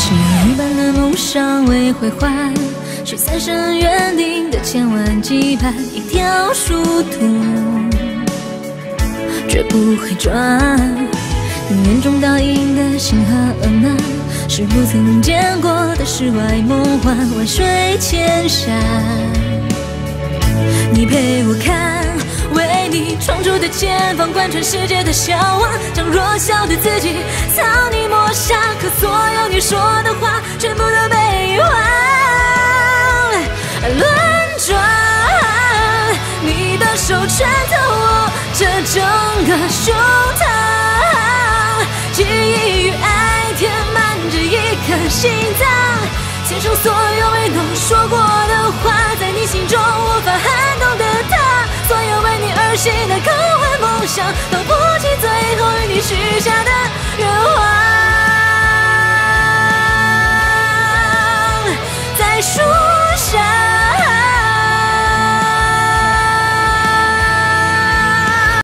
是一般的梦想未回还，是三生约定的千万羁绊，一条殊途绝不会转。眼中倒映的星河满，是不曾见过的世外梦幻，万水千山。你陪我看，为你闯出的前方，贯穿世界的向往，将弱小的自己藏匿抹杀，可所有你说的话，全部都被遗忘。轮转，你的手穿透我这整个胸膛，记忆与爱填满着一颗心脏，献上所有未能说过